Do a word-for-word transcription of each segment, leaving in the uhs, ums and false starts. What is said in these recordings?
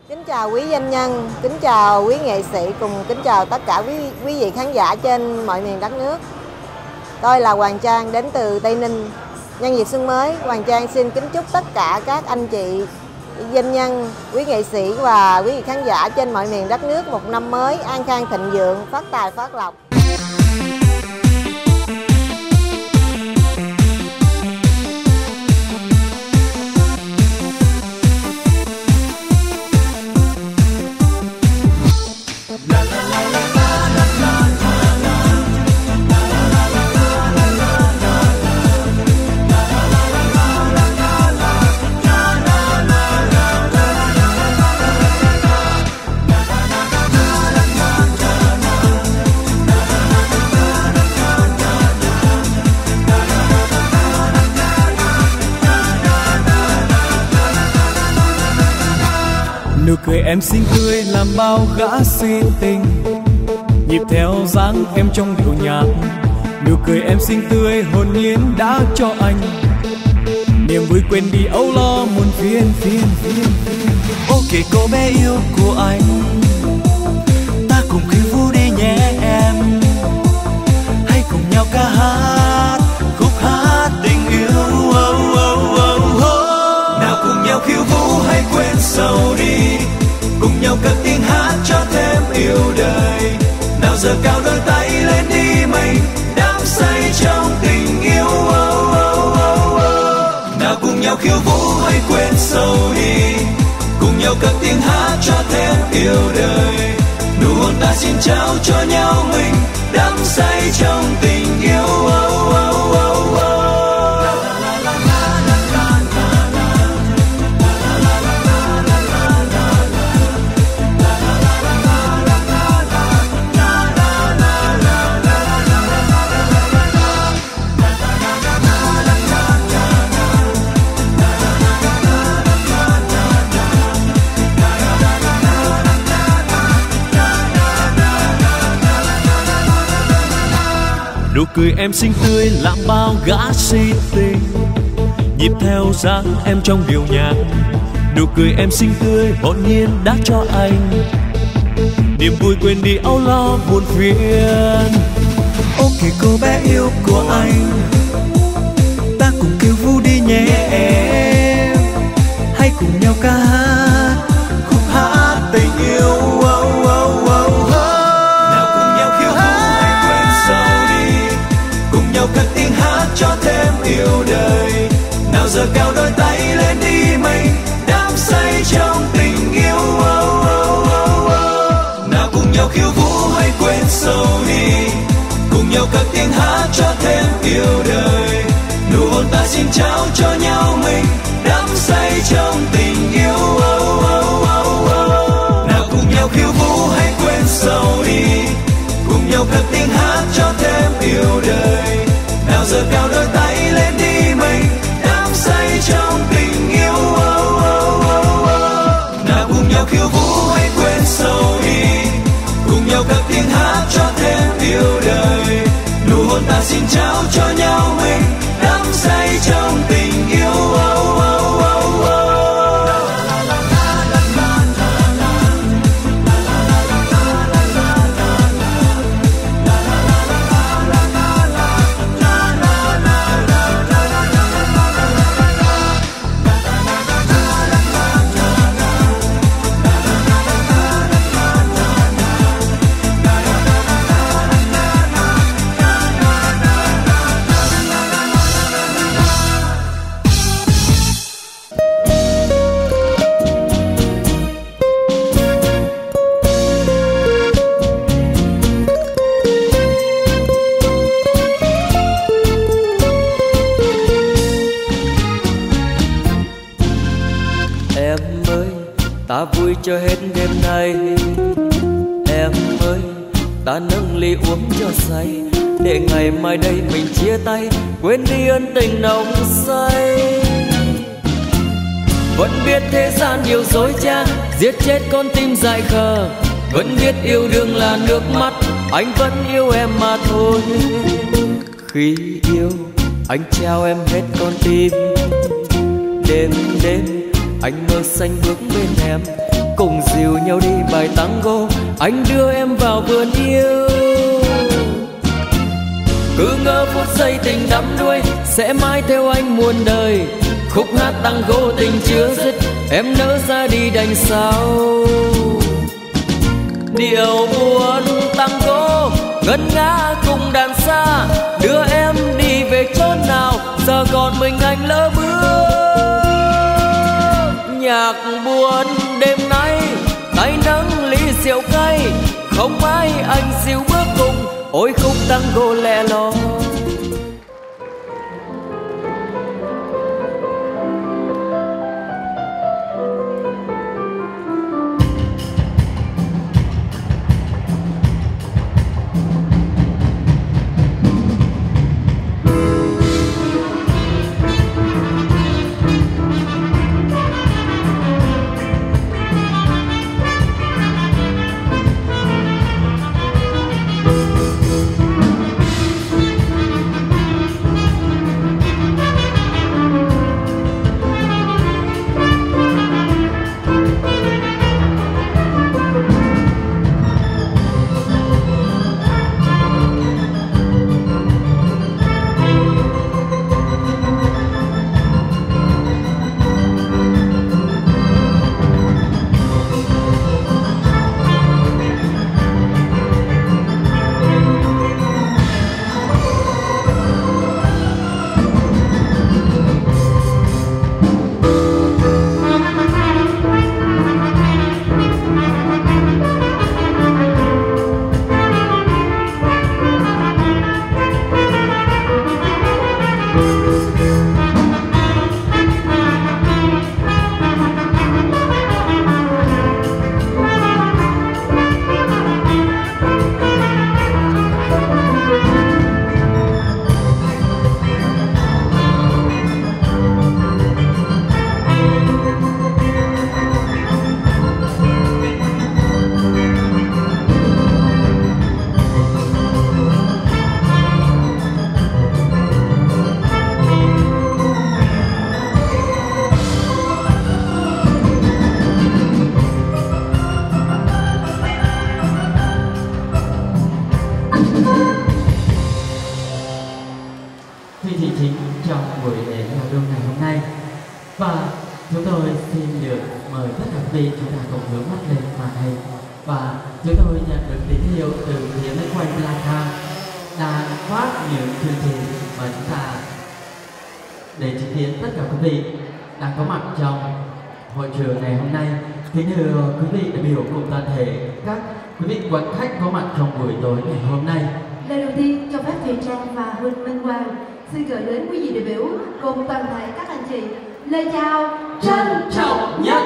Kính chào quý doanh nhân, kính chào quý nghệ sĩ cùng kính chào tất cả quý quý vị khán giả trên mọi miền đất nước. Tôi là Hoàng Trang đến từ Tây Ninh. Nhân dịp xuân mới, Hoàng Trang xin kính chúc tất cả các anh chị doanh nhân, quý nghệ sĩ và quý vị khán giả trên mọi miền đất nước một năm mới an khang thịnh vượng, phát tài phát lộc. Nụ cười em xinh tươi làm bao gã si tình, nhịp theo dáng em trong điệu nhạc. Nụ cười em xinh tươi hồn nhiên đã cho anh niềm vui quên đi âu lo muôn phiền phiền phiền phiền. Ok cô bé yêu của anh, ta cùng khiêu vũ đi nhé em. Hãy cùng nhau ca hát khúc hát tình yêu. Oh, oh, oh, oh. Nào cùng nhau khiêu vũ hay quên sầu đi, cùng nhau cất tiếng hát cho thêm yêu đời. Nào giờ cao đôi tay lên đi mình đắm say trong tình yêu. Oh, oh, oh, oh. Nào cùng nhau khiêu vũ hay quên sầu đi, cùng nhau cất tiếng hát cho thêm yêu đời. Nụ hôn ta xin trao cho nhau mình đắm say trong tình yêu. Oh, oh, oh, oh. Nụ cười em xinh tươi làm bao gã si tình, nhịp theo dáng em trong điệu nhạc. Nụ cười em xinh tươi hồn nhiên đã cho anh niềm vui quên đi âu lo buồn phiền. Ok cô bé yêu của anh, ta cùng kêu vũ đi nhé em. Hãy cùng nhau ca hát khúc hát tình yêu. Oh, oh, oh, oh. Nào cùng nhau khiêu vũ hay quên sầu đi, cùng nhau cất tiếng hát cho thêm yêu đời. Nào giờ cao đôi tay lên đi mình đắm say trong tình yêu. Oh, oh, oh, oh. Nào cùng nhau khiêu vũ hay quên sầu đi, cùng nhau cất tiếng hát cho thêm yêu đời. Nụ hôn ta xin trao cho nhau mình đắm say trong tình yêu. Oh, oh, oh, oh. Nào cùng nhau khiêu vũ hay quên sầu đi, cùng nhau cất tiếng hát cho thêm yêu đời. Nào giờ cao đôi tay lên đi mình đắm say trong tình yêu. Oh, oh, oh, oh. Nào cùng nhau khiêu vũ hay quên sầu đi, cùng nhau cất tiếng hát cho thêm yêu đời. Nụ hôn ta xin trao cho nhau mình đắm say trong tình yêu. Oh, oh, oh, oh. Ta vui cho hết đêm nay, em ơi ta nâng ly uống cho say, để ngày mai đây mình chia tay, quên đi ân tình nồng say. Vẫn biết thế gian nhiều dối trá, giết chết con tim dại khờ. Vẫn biết yêu đương là nước mắt, anh vẫn yêu em mà thôi. Khi yêu anh trao em hết con tim, đêm đêm anh mơ xanh bước bên em, cùng dìu nhau đi bài tango, anh đưa em vào vườn yêu. Cứ ngỡ phút giây tình đắm đuối sẽ mãi theo anh muôn đời. Khúc hát tango tình chưa dứt, em nỡ ra đi đành sao. Điệu buồn tango ngân nga cùng đàn xa, đưa em đi về chốn nào giờ còn mình anh lỡ bước. Nhạc buồn đêm nay tay nâng ly rượu cay, không ai anh dìu bước cùng, ôi khúc tango lẻ loi. Kính thưa quý vị đại biểu cùng toàn thể các quý vị quan khách có mặt trong buổi tối ngày hôm nay. Lời đầu tiên cho phép Thùy Trang và Huỳnh Minh Hoàng xin gửi đến quý vị đại biểu cùng toàn thể các anh chị lời chào trân trọng nhất.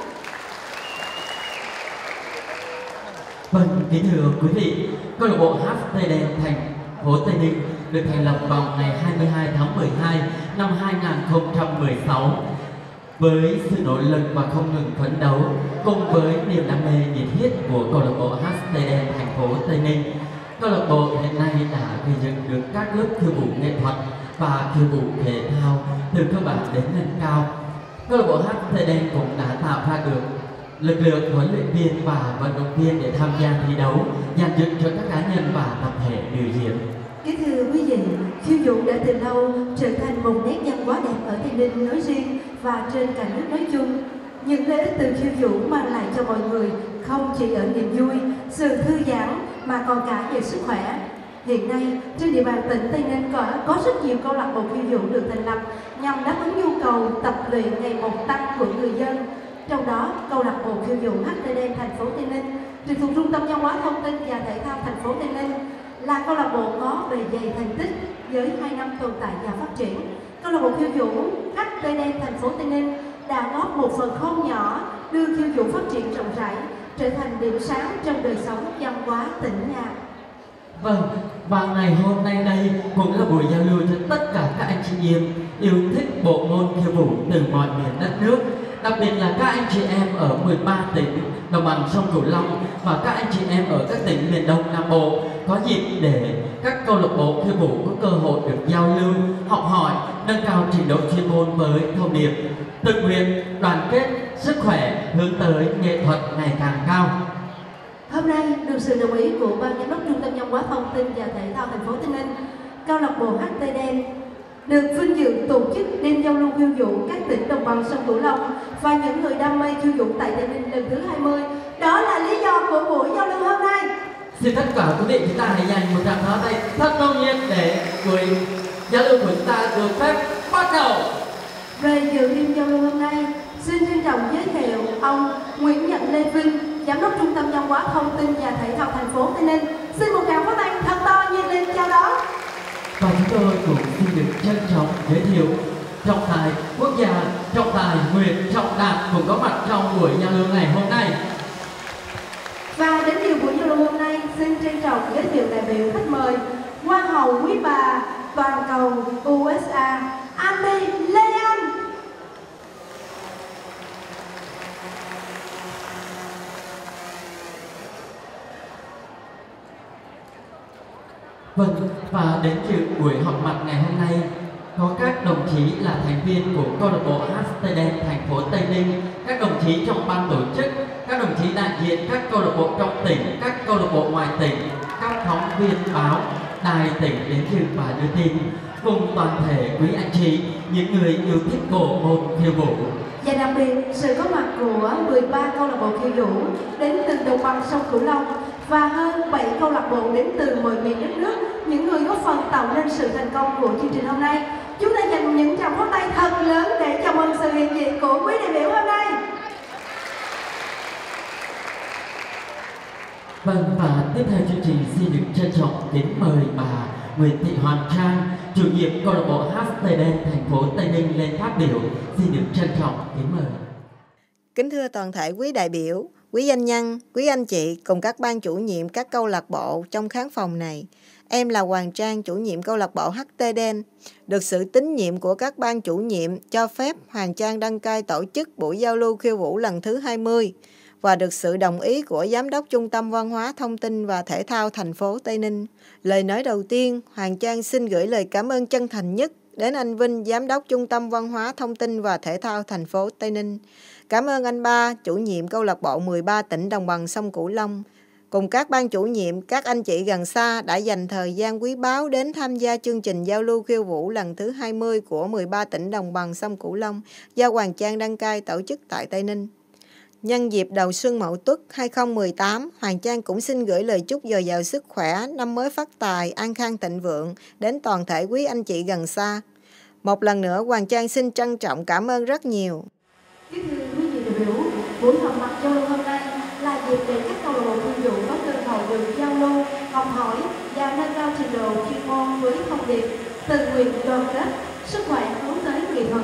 Vâng, kính thưa quý vị, câu lạc bộ hát Tây Đen thành phố Tây Ninh được thành lập vào ngày hai mươi hai tháng mười hai năm hai nghìn không trăm mười sáu. Với sự nỗ lực và không ngừng phấn đấu, cùng với niềm đam mê nhiệt huyết của câu lạc bộ hát Tây Đen thành phố Tây Ninh, câu lạc bộ hiện nay đã gây dựng được các lớp khiêu vũ nghệ thuật và khiêu vũ thể thao từ cơ bản đến nâng cao. Câu lạc bộ hát Tây Đen cũng đã tạo ra được lực lượng huấn luyện viên và vận động viên để tham gia thi đấu, dàn dựng cho các cá nhân và tập thể biểu diễn. Kính thưa quý vị, khiêu vũ đã từ lâu trở thành một nét văn hóa đẹp ở Tây Ninh nói riêng và trên cả nước nói chung. Những lợi ích từ khiêu vũ mang lại cho mọi người không chỉ ở niềm vui, sự thư giãn mà còn cả về sức khỏe. Hiện nay, trên địa bàn tỉnh Tây Ninh có, có rất nhiều câu lạc bộ khiêu vũ được thành lập nhằm đáp ứng nhu cầu tập luyện ngày một tăng của người dân. Trong đó, câu lạc bộ khiêu vũ hát Tây Đen thành phố Tây Ninh trực thuộc Trung tâm Văn hóa Thông tin và Thể thao thành phố Tây Ninh là câu lạc bộ có bề dày thành tích với hai năm tồn tại và phát triển. Câu lạc bộ khiêu vũ hát Tây Đen thành phố Tây Ninh đã góp một phần không nhỏ đưa khiêu vũ phát triển rộng rãi, trở thành điểm sáng trong đời sống văn hóa tỉnh nhà. Vâng, và ngày hôm nay đây cũng là buổi giao lưu cho tất cả các anh chị em yêu thích bộ môn khiêu vũ từ mọi miền đất nước, đặc biệt là các anh chị em ở mười ba tỉnh đồng bằng sông Cửu Long và các anh chị em ở các tỉnh miền Đông Nam Bộ có dịp để các câu lạc bộ khiêu vũ có cơ hội được giao lưu, học hỏi, nâng cao trình độ chuyên môn với thông điệp tự nguyện, đoàn kết, sức khỏe, hướng tới nghệ thuật ngày càng cao. Hôm nay được sự đồng ý của ban giám đốc Trung tâm Văn hóa Thông tin và Thể thao thành phố Tây Ninh, câu lạc bộ hát tê đen được vinh dự tổ chức đêm giao lưu khiêu vũ các tỉnh đồng bằng sông Cửu Long và những người đam mê khiêu vũ tại Tây Ninh lần thứ hai mươi. Đó là lý do của buổi giao lưu hôm nay. Xin tất cả quý vị chúng ta hãy dành một tràng pháo tay thật nồng nhiệt để buổi giao lưu của chúng ta được phép bắt đầu. Về dự đêm giao lưu hôm nay, xin trân trọng giới thiệu ông Nguyễn Nhật Lê Vinh, giám đốc Trung tâm Văn hóa Thông tin và Thể thao thành phố Tây Ninh. Xin một tràng pháo tay thật to nhiệt liệt chào đón. Và chúng tôi cũng xin được trân trọng giới thiệu trọng tài quốc gia, trọng tài Nguyễn Trọng Đạt cũng có mặt trong buổi giao lưu ngày hôm nay. Và đến điều buổi giao lưu hôm nay, xin trân trọng giới thiệu đại biểu khách mời Hoa hậu quý bà toàn cầu u ét a Andy Lê Anh. Vâng, và đến dự buổi họp mặt ngày hôm nay có các đồng chí là thành viên của câu lạc bộ hát tê đen thành phố Tây Ninh, các đồng chí trong ban tổ chức, các đồng chí đại diện các câu lạc bộ trong tỉnh, các câu lạc bộ ngoài tỉnh, các phóng viên báo, đài tỉnh đến dự và đưa tin, cùng toàn thể quý anh chị, những người yêu thích bộ môn khiêu vũ. Và đặc biệt sự có mặt của mười ba câu lạc bộ khiêu vũ đến từ đồng bằng sông Cửu Long và hơn bảy câu lạc bộ đến từ mọi miền đất nước, những người góp phần tạo nên sự thành công của chương trình hôm nay. Chúng ta dành những tràng pháo tay thật lớn để chào mừng sự hiện diện của quý đại biểu hôm nay. Vâng, và tiếp theo chương trình xin được trân trọng kính mời bà Nguyễn Thị Hoàng Trang, chủ nhiệm câu lạc bộ hát tê đen thành phố Tây Ninh lên phát biểu. Xin được trân trọng kính mời. Kính thưa toàn thể quý đại biểu, quý doanh nhân, quý anh chị cùng các ban chủ nhiệm các câu lạc bộ trong khán phòng này. Em là Hoàng Trang, chủ nhiệm câu lạc bộ hát tê đen. Được sự tín nhiệm của các ban chủ nhiệm cho phép Hoàng Trang đăng cai tổ chức buổi giao lưu khiêu vũ lần thứ hai mươi và được sự đồng ý của Giám đốc Trung tâm Văn hóa Thông tin và Thể thao thành phố Tây Ninh. Lời nói đầu tiên, Hoàng Trang xin gửi lời cảm ơn chân thành nhất đến anh Vinh, Giám đốc Trung tâm Văn hóa Thông tin và Thể thao thành phố Tây Ninh. Cảm ơn anh Ba, chủ nhiệm câu lạc bộ mười ba tỉnh đồng bằng sông Cửu Long. Cùng các ban chủ nhiệm, các anh chị gần xa đã dành thời gian quý báu đến tham gia chương trình giao lưu khiêu vũ lần thứ hai mươi của mười ba tỉnh đồng bằng sông Cửu Long do Hoàng Trang đăng cai tổ chức tại Tây Ninh. Nhân dịp đầu xuân Mậu Tuất hai không một tám, Hoàng Trang cũng xin gửi lời chúc dồi dào sức khỏe, năm mới phát tài, an khang thịnh vượng đến toàn thể quý anh chị gần xa. Một lần nữa, Hoàng Trang xin trân trọng cảm ơn rất nhiều. Kính thưa quý vị đại biểu, buổi họp mặt giao lưu hôm nay là dịp để các câu lạc bộ khiêu vũ có cơ hội được giao lưu, học hỏi và nâng cao trình độ chuyên môn với thông điệp tự nguyện, đoàn kết, sức khỏe hướng tới nghệ thuật.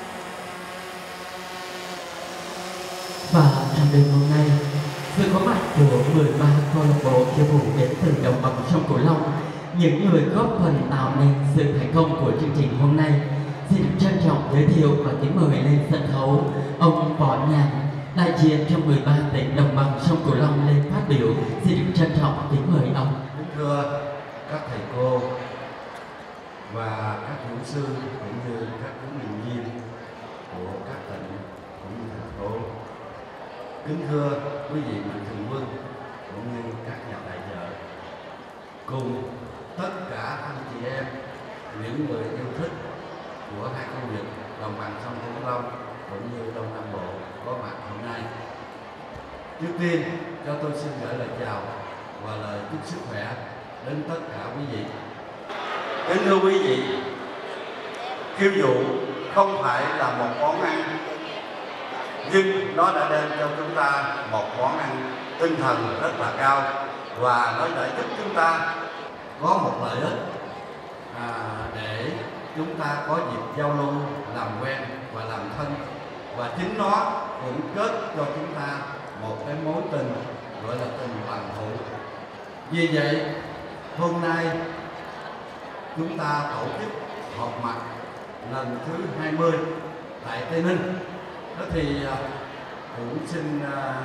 Và trong đêm hôm nay, sự có mặt của mười ba câu lạc bộ khiêu vũ đến từ đồng bằng sông Cửu Long, những người góp phần tạo nên sự thành công của chương trình hôm nay, xin được trân trọng giới thiệu và kính mời lên sân khấu ông Võ Nhàn, đại diện trong mười ba tỉnh đồng bằng sông Cửu Long lên phát biểu. Xin được trân trọng kính mời ông. Kính thưa các thầy cô và các kỹ sư cũng như các huấn luyện viên của các tỉnh cũng như thành phố, kính thưa quý vị mạnh thường quân cũng như các nhà tài trợ, cùng tất cả anh chị em, những người yêu thích của hai khu vực đồng bằng sông Cửu Long cũng như Đông Nam Bộ có mặt hôm nay. Trước tiên, cho tôi xin gửi lời chào và lời chúc sức khỏe đến tất cả quý vị. Kính thưa quý vị, khiêu vũ không phải là một món ăn, nhưng nó đã đem cho chúng ta một món ăn tinh thần rất là cao, và nó đã giúp chúng ta có một lợi ích à, để chúng ta có dịp giao lưu, làm quen và làm thân, và chính nó cũng kết cho chúng ta một cái mối tình gọi là tình bằng hữu. Vì vậy hôm nay chúng ta tổ chức họp mặt lần thứ hai mươi tại Tây Ninh. Đó thì cũng xin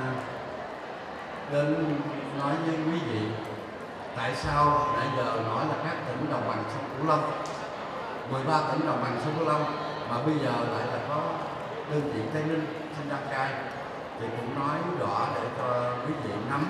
đến nói với quý vị tại sao nãy giờ nói là các tỉnh đồng bằng sông Cửu Long, mười ba tỉnh đồng bằng sông Cửu Long, mà bây giờ lại là có đơn vị Tây Ninh. sinh đăng cai thì cũng nói rõ để cho quý vị nắm.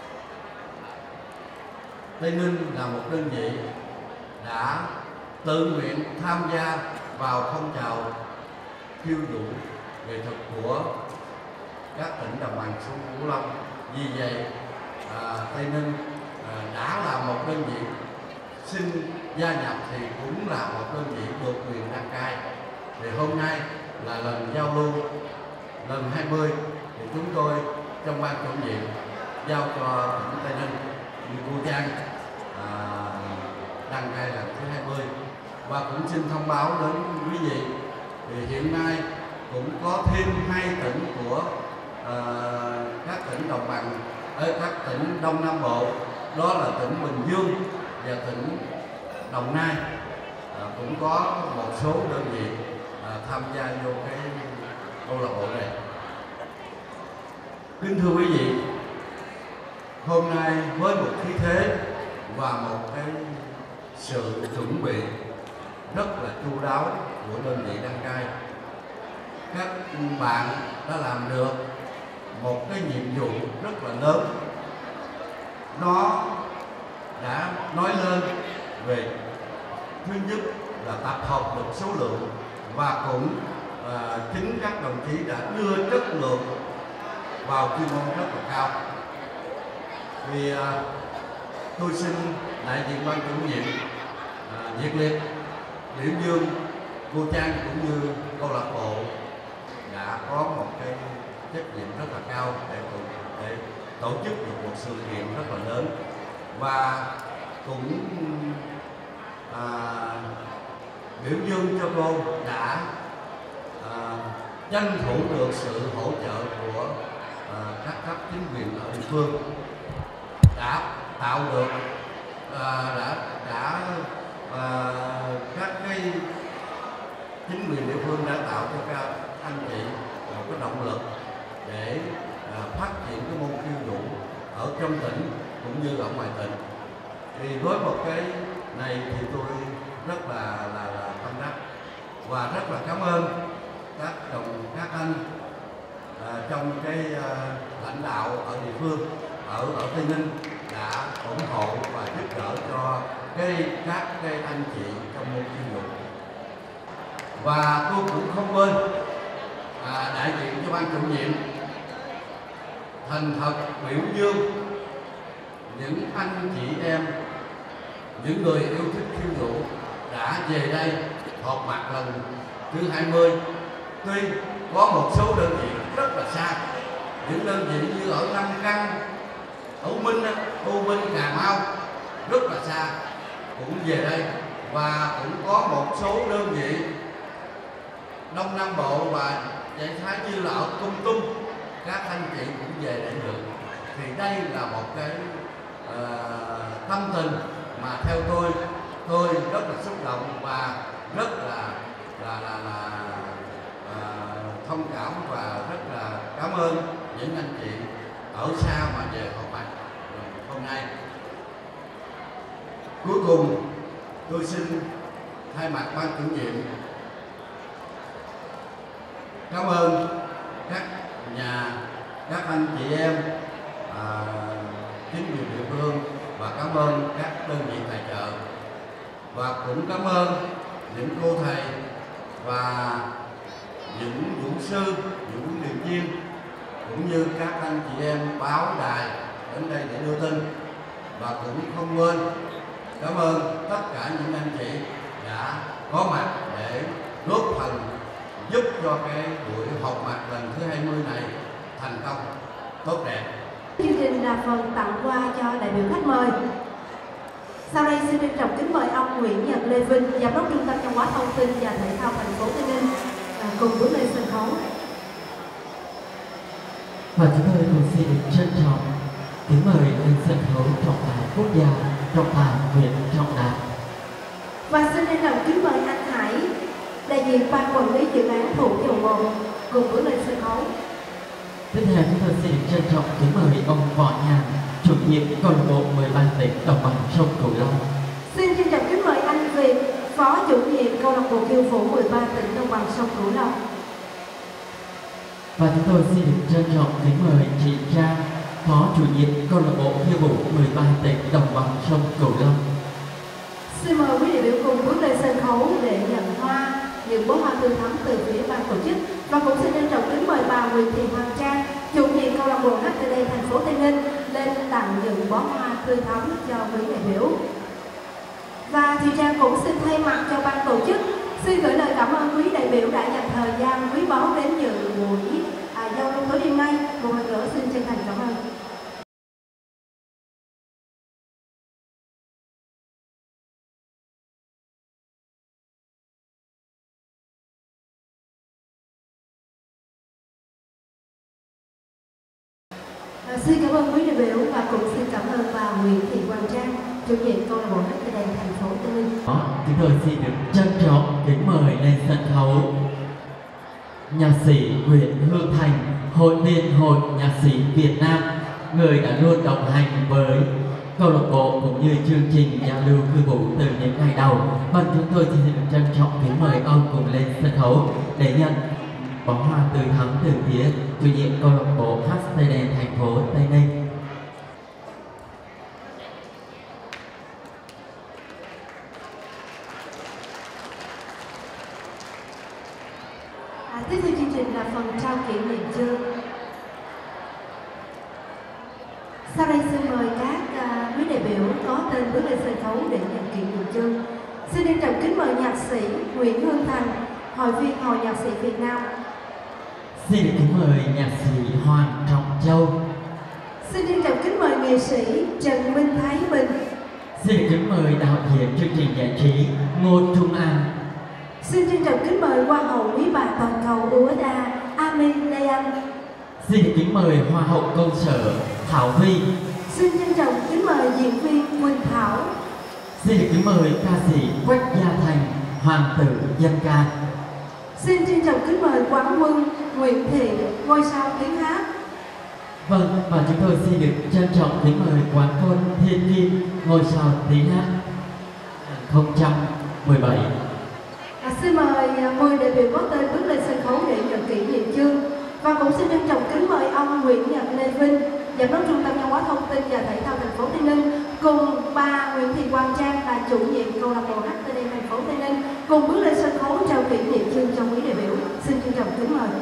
Tây Ninh là một đơn vị đã tự nguyện tham gia vào phong trào khiêu vũ nghệ thuật của các tỉnh đồng bằng sông Cửu Long. Vì vậy à, Tây Ninh à, đã là một đơn vị xin gia nhập thì cũng là một đơn vị được quyền đăng cai. Thì hôm nay là lần giao lưu lần hai mươi thì chúng tôi trong ban chủ nhiệm giao cho tỉnh Tây Ninh như cô Trang à, đăng cai lần thứ hai mươi. Và cũng xin thông báo đến quý vị thì hiện nay cũng có thêm hai tỉnh của à, các tỉnh đồng bằng ở các tỉnh Đông Nam Bộ, đó là tỉnh Bình Dương và tỉnh Đồng Nai, à, cũng có một số đơn vị à, tham gia vô cái câu lạc bộ này. Kính thưa quý vị, hôm nay với một khí thế và một cái sự chuẩn bị rất là chu đáo của đơn vị đăng cai, các bạn đã làm được một cái nhiệm vụ rất là lớn. Nó đã nói lên về thứ nhất là tập hợp được số lượng, và cũng à, chính các đồng chí đã đưa chất lượng vào chuyên môn rất là cao. Vì à, tôi xin đại diện ban chủ nhiệm à, nhiệt liệt biểu dương cô Trang cũng như câu lạc bộ đã có một cái trách nhiệm rất là cao để, để tổ chức được một sự kiện rất là lớn, và cũng à, biểu dương cho cô đã à, tranh thủ được sự hỗ trợ của à, các cấp chính quyền ở địa phương, đã tạo được à, đã đã à, các cái chính quyền địa phương đã tạo cho các anh chị một cái động lực để à, phát triển cái môn khiêu vũ ở trong tỉnh cũng như ở ngoài tỉnh. Thì với một cái này thì tôi rất là là, là tâm đắc và rất là cảm ơn các đồng các anh à, trong cái à, lãnh đạo ở địa phương ở ở Tây Ninh đã ủng hộ và giúp đỡ cho cái các cái anh chị trong môn khiêu vũ. Và tôi cũng không quên à, đại diện cho ban chủ nhiệm thành thật biểu dương những anh chị em, những người yêu thích khiêu vũ đã về đây họp mặt lần thứ hai mươi. Tuy có một số đơn vị rất là xa, những đơn vị như ở Nam Căn, ở U Minh, U Minh, Cà Mau rất là xa cũng về đây, và cũng có một số đơn vị Đông Nam Bộ và đại khái như là ở Tung Tung các anh chị cũng về để được. Thì đây là một cái uh, tâm tình mà theo tôi tôi rất là xúc động và rất là là là, là uh, thông cảm và rất là cảm ơn những anh chị ở xa mà về họp mặt hôm nay. Cuối cùng tôi xin thay mặt ban chủ nhiệm cảm ơn các nhà, các anh chị em, à, chính quyền địa phương, và cảm ơn các đơn vị tài trợ, và cũng cảm ơn những cô thầy và những vũ sư, những huấn luyện viên, cũng như các anh chị em báo đài đến đây để đưa tin. Và cũng không quên cảm ơn tất cả những anh chị đã có mặt để góp phần giúp cho cái buổi họp mặt lần thứ hai mươi này thành công tốt đẹp. Chương trình là phần tặng quà cho đại biểu khách mời. Sau đây xin trân trọng kính mời ông Nguyễn Nhật Lê Vinh, Giám đốc Trung tâm Văn hóa Thông tin và Thể thao thành phố Tây Ninh cùng bước lên sân khấu. Và chúng tôi cũng xin trân trọng kính mời lên sân khấu trọng tài quốc gia, trọng tài Nguyễn Trọng Đạt. Và xin trân trọng kính mời anh Hải, đại diện ban quản lý dự án Thủ Dầu Một cùng bước lên sân khấu. Tiếp theo chúng tôi xin trân trọng kính mời ông Võ Nhàn, chủ nhiệm câu lạc bộ mười ba tỉnh đồng bằng sông Cửu Long. Xin trân trọng kính mời anh Việt, phó chủ nhiệm câu lạc bộ khiêu vũ mười ba tỉnh đồng bằng sông Cửu Long. Và chúng tôi xin được trân trọng kính mời chị Trang, Phó chủ nhiệm câu lạc bộ khiêu vũ mười ba tỉnh đồng bằng sông Cửu Long. Xin mời quý đại biểu cùng bước lên sân khấu để nhận hoa, những bó hoa tươi thắm từ phía ban tổ chức. Và cũng xin trân trọng kính mời bà Nguyễn Thị Hoàng Trang, chủ nhiệm câu lạc bộ hát tê đê thành phố Tây Ninh lên tặng những bó hoa tươi thắm cho quý đại biểu. Và Thùy Trang cũng xin thay mặt cho ban tổ chức xin gửi lời cảm ơn quý đại biểu đã dành thời gian quý báu đến dự buổi à, giao lưu tối đêm nay. Một lần nữa xin chân thành cảm ơn. À, xin cảm ơn quý đại biểu và cũng xin cảm ơn bà Nguyễn Thị Hoàng Trang, chủ nhiệm câu lạc bộ hát tê đê thành phố Tây Ninh. Đó, chúng tôi xin được trân trọng kính mời lên sân khấu nhạc sĩ Nguyễn Hương Thành, hội viên Hội Nhạc sĩ Việt Nam, người đã luôn đồng hành với câu lạc bộ cũng như chương trình giao lưu khiêu vũ từ những ngày đầu. Vâng, chúng tôi xin được trân trọng kính mời ông cùng lên sân khấu để nhận bó hoa tươi thắm từ phía chủ nhiệm câu lạc bộ hát tê đê thành phố Tây Ninh. À, tiếp theo chương trình là phần trao kỷ niệm chương. Sau đây xin mời các uh, quý đại biểu có tên bước lên sân khấu để nhận kỷ niệm chương. Xin trân trọng kính mời nhạc sĩ Nguyễn Hương Thành, hội viên Hội Nhạc sĩ Việt Nam. Xin được kính mời nhạc sĩ Hoàng Trọng Châu. Xin trân trọng kính mời nghệ sĩ Trần Minh Thái Bình. Xin được kính mời đạo diễn chương trình giải trí Ngô Trung An. Xin trân trọng kính mời Hoa hậu quý bà toàn cầu u ét a Amin Lê Anh. Xin được kính mời Hoa hậu công sở Thảo Vi. Xin trân trọng kính mời diễn viên Quỳnh Thảo. Xin được kính mời ca sĩ Quách Gia Thành, hoàng tử dân ca. Xin trân trọng kính mời Quán Quân Nguyễn Thị, ngôi sao tiếng hát. Vâng, và chúng tôi xin được trân trọng kính mời Quán Quân Thiên Kim, ngôi sao tiếng hát hai không một bảy. À, xin mời mười đại biểu có tên bước lên sân khấu để nhận kỷ niệm chương. Và cũng xin trân trọng kính mời ông Nguyễn Nhật Lê Vinh, giám đốc Trung tâm Văn hóa Thông tin và Thể thao thành phố Tây Ninh, cùng bà Nguyễn Thị Hoàng Trang là chủ nhiệm câu lạc bộ hát tê đê thành phố Tây Ninh cùng bước lên sân khấu trao kỷ niệm chương cho quý đại biểu. Xin trân trọng kính mời.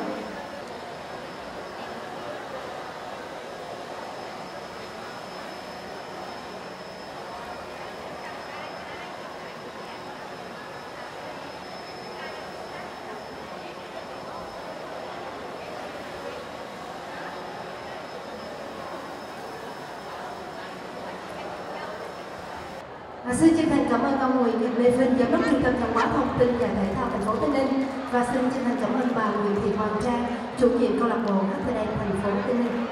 À, xin chân thành cảm ơn ông Nguyễn Nhật Lê Vinh, giám đốc Trung tâm Văn hóa Thông tin và Thể thao thành phố Tây Ninh, và xin chân thành cảm ơn bà Nguyễn Thị Hoàng Trang, chủ nhiệm câu lạc bộ hát tê đê thành phố Tây Ninh.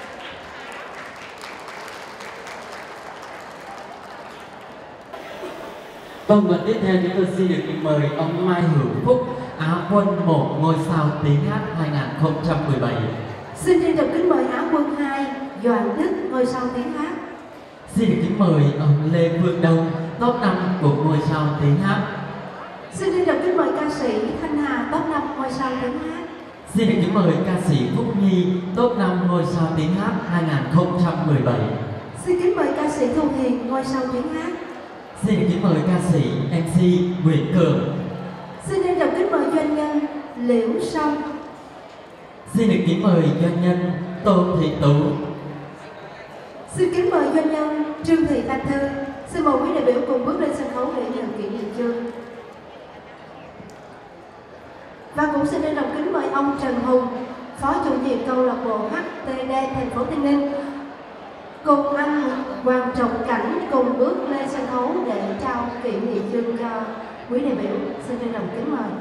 Vâng, và tiếp theo chúng tôi xin được mời ông Mai Hữu Phúc, Á quân một ngôi sao tiếng hát hai không một bảy. Xin trân trọng kính mời Á quân hai Doãn Đức, ngôi sao tiếng hát. Xin được kính mời ông Lê Phương Đông, top năm của ngôi sao tiếng hát. Xin trân trọng kính mời ca sĩ Thanh Hà, top năm ngôi sao tiếng hát. Xin được kính mời ca sĩ Phúc Nhi, top năm ngôi sao tiếng hát hai không một bảy. Xin kính mời ca sĩ Thu Hiền, ngôi sao tiếng hát. Xin được kính mời ca sĩ em xê Nguyễn Cường. Xin trân trọng kính mời doanh nhân Liễu Song. Xin được kính mời doanh nhân Tô Thị Tú. Xin kính mời doanh nhân Trương Thị Thanh Thư. Xin mời quý đại biểu cùng bước lên sân khấu để nhận kỷ niệm chương. Và cũng xin trân trọng kính mời ông Trần Hùng, phó chủ nhiệm câu lạc bộ hát tê đê thành phố Tây Ninh, cùng anh Hoàng Trọng Cảnh cùng bước lên sân khấu để trao kỷ niệm chương cho quý đại biểu. Xin trân trọng kính mời.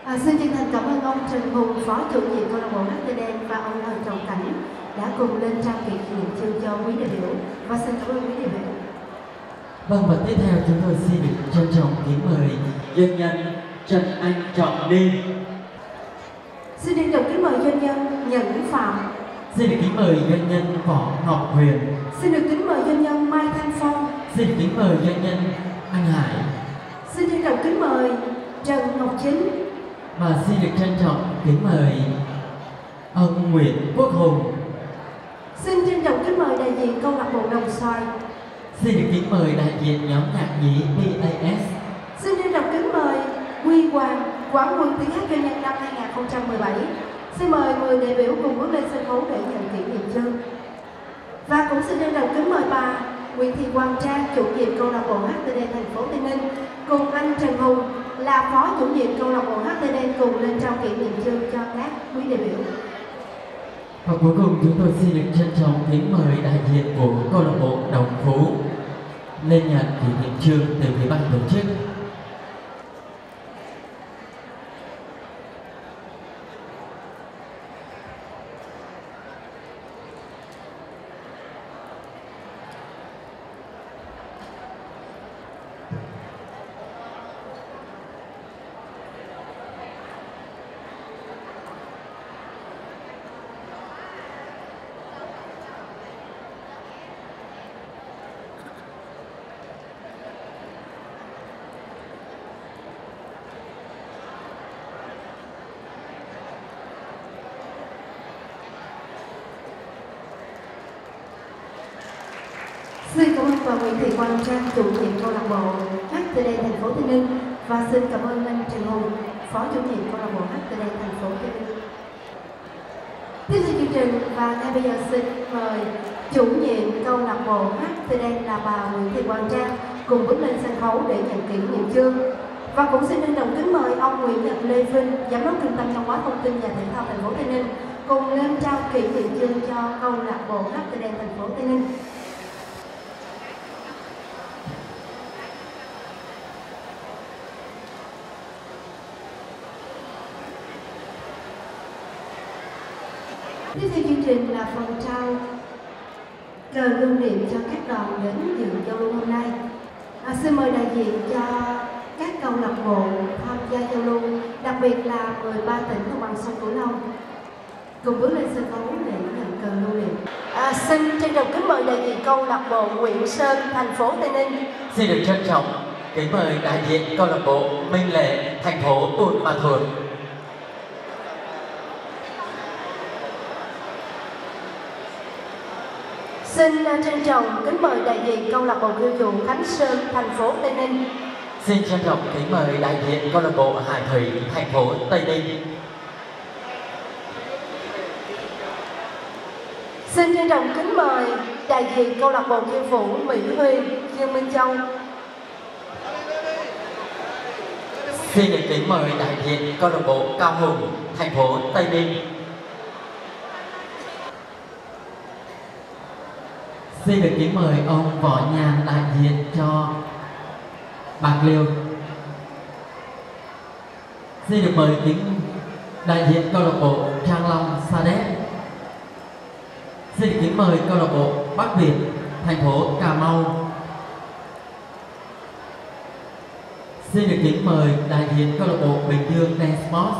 À, xin chân thành cảm ơn ông Trần Hùng, Phó Chủ nhiệm câu lạc bộ hát tê đen và ông Hoàng Trọng Cảnh đã cùng lên trao kỷ niệm chương cho quý đại biểu, và xin cảm ơn quý đại biểu. Vâng, và tiếp theo chúng tôi xin được trân trọng kính mời doanh nhân Trần Anh Trọng Ninh. Xin trân trọng kính mời doanh nhân Nhẫn Phạm. Xin được kính mời doanh nhân Võ Ngọc Huyền. Xin được kính mời doanh nhân Mai Thanh Phong. Xin được kính mời doanh nhân Anh Hải. Xin trân trọng kính mời Trần Ngọc Chính. Và xin được trân trọng kính mời ông Nguyễn Quốc Hùng. Xin trân trọng kính mời đại diện câu lạc bộ Đồng Xoài. Xin được kính mời đại diện nhóm nhạc nhí pê a ét. Xin trân trọng kính mời Huy Hoàng, quán quân tiếng hát doanh nhân năm hai nghìn không trăm mười bảy. Xin mời mười đại biểu cùng bước lên sân khấu để nhận kỷ niệm chương. Và cũng xin trân trọng kính mời bà Nguyễn Thị Hoàng Trang, chủ nhiệm câu lạc bộ hát tê đen thành phố Tây Ninh, cùng anh Trần Hùng là phó chủ nhiệm câu lạc bộ hát tê đen cùng lên trao kỷ niệm chương cho các quý đại biểu. Và cuối cùng chúng tôi xin được trân trọng kính mời đại diện của câu lạc bộ Đồng Phú lên nhận kỷ niệm chương từ phía ban tổ chức. Xin cảm ơn bà Nguyễn Thị Hoàng Trang, chủ nhiệm câu lạc bộ hát tê đen thành phố Tây Ninh, và xin cảm ơn anh Trần Hùng, phó chủ nhiệm câu lạc bộ hát tê đen thành phố Tây Ninh. Tiếp theo chương trình, và ngay bây giờ xin mời chủ nhiệm câu lạc bộ hát tê đen là bà Nguyễn Thị Hoàng Trang cùng bước lên sân khấu để nhận kỷ niệm chương. Và cũng xin trân trọng kính mời ông Nguyễn Nhật Lê Vinh, giám đốc trung tâm văn hóa thông tin và thể thao thành phố Tây Ninh, cùng lên trao kỷ niệm chương cho câu lạc bộ hát tê đen thành phố Tây Ninh. Tiếp theo chương trình là phần trao cờ lưu niệm cho các đoàn đến dự giao lưu hôm nay. À, xin mời đại diện cho các câu lạc bộ tham gia giao lưu, đặc biệt là mười ba tỉnh đồng bằng sông Cửu Long, cùng bước lên sân khấu để nhận cờ lưu niệm. À, xin trân trọng kính mời đại diện câu lạc bộ Nguyễn Sơn, thành phố Tây Ninh. Xin được trân trọng kính mời đại diện câu lạc bộ Minh Lệ, thành phố Buôn Ma Thuột. Xin trân trọng kính mời đại diện câu lạc bộ Kiêu Dụ Khánh Sơn, thành phố Tây Ninh. Xin trân trọng kính mời đại diện câu lạc bộ Hải Thủy, thành phố Tây Ninh. Xin trân trọng kính mời đại diện câu lạc bộ Kiêu Vũ Mỹ Huyền, Dương Minh Châu. Xin được kính mời đại diện câu lạc bộ Cao Hùng, thành phố Tây Ninh. Xin được kính mời ông Võ Nhàn đại diện cho Bạc Liêu. Xin được mời kính đại diện câu lạc bộ Trang Long Sa Đéc. Xin được kính mời câu lạc bộ Bắc Việt, thành phố Cà Mau. Xin được kính mời đại diện câu lạc bộ Bình Dương Dance Sports.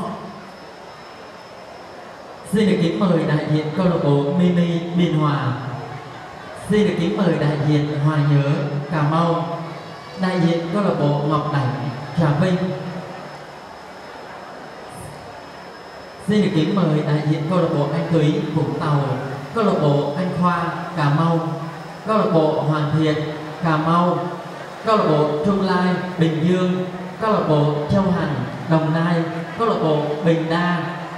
Xin được kính mời đại diện câu lạc bộ Mini Biên Hòa. Xin được kính mời đại diện Hòa Nhớ, Cà Mau, đại diện câu lạc bộ Ngọc Đảnh, Trà Vinh. Xin được kính mời đại diện câu lạc bộ Anh Túy, Vũng Tàu, câu lạc bộ Anh Khoa, Cà Mau, câu lạc bộ Hoàn Thiện, Cà Mau, câu lạc bộ Trung Lai, Bình Dương, câu lạc bộ Châu Hằng, Đồng Nai, câu lạc bộ Bình Đa.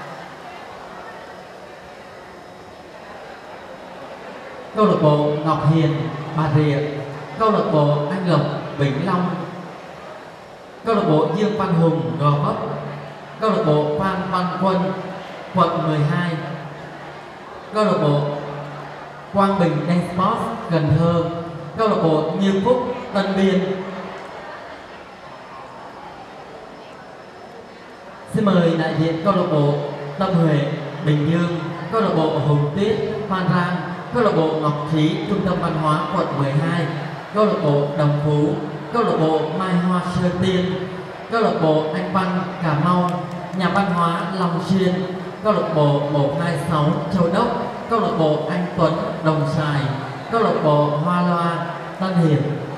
Câu lạc bộ Ngọc Hiền, Bà Rịa, câu lạc bộ Anh Lộc, Vĩnh Long, câu lạc bộ Dương Văn Hùng, Gò Vấp, câu lạc bộ Phan Văn Quân, quận mười hai, câu lạc bộ Quang Bình Dance Sports, Cần Thơ, câu lạc bộ Như Phúc, Tân Biên. Xin mời đại diện câu lạc bộ Tâm Huệ, Bình Dương, câu lạc bộ Hồng Tuyết, Phan Rang, câu lạc bộ Ngọc Thúy, Trung tâm Văn hóa quận mười hai, câu lạc bộ Đồng Phú, câu lạc bộ Mai Hoa Sơn Tiên, câu lạc bộ Anh Văn Cà Mau, nhà văn hóa Long Xuyên, câu lạc bộ một hai sáu Châu Đốc, câu lạc bộ Anh Tuấn Đồng Sài, câu lạc bộ Hoa Loa Tân Hiệp.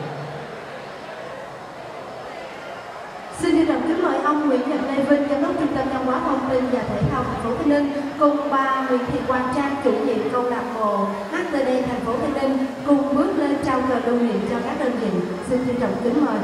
Xin trân trọng kính mời ông Nguyễn Nhật Lê Vinh, giám đốc Trung tâm Văn hóa Thông tin và Thể thao thành phố Tây Ninh, cùng bà Nguyễn Thị Quang Trang, chủ nhiệm câu lạc bộ hát tê đê thành phố Tây Ninh, cùng bước lên trao cờ lưu niệm cho các đơn vị. Xin trân trọng kính mời.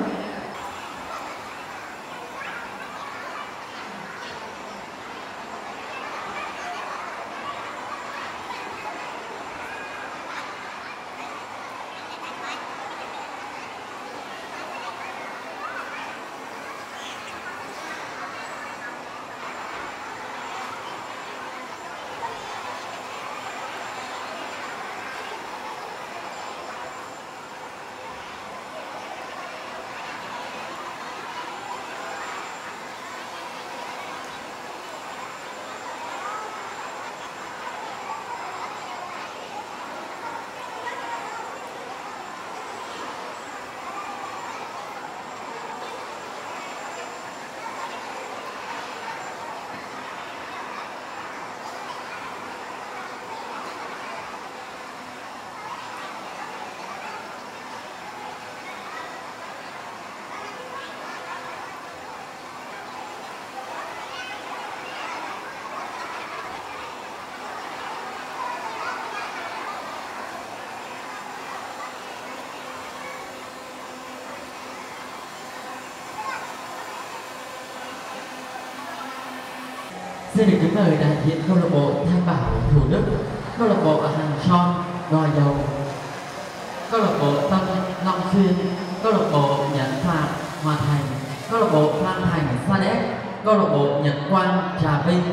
Xin được kính mời đại diện câu lạc bộ Thanh Bảo Thủ Đức, câu lạc bộ Hàng Son Gò Dầu, câu lạc bộ Tâm Long Xuyên, câu lạc bộ Nhật Phạm Hòa Thành, câu lạc bộ Phan Thành Sa Đéc, câu lạc bộ Nhật Quang Trà Vinh,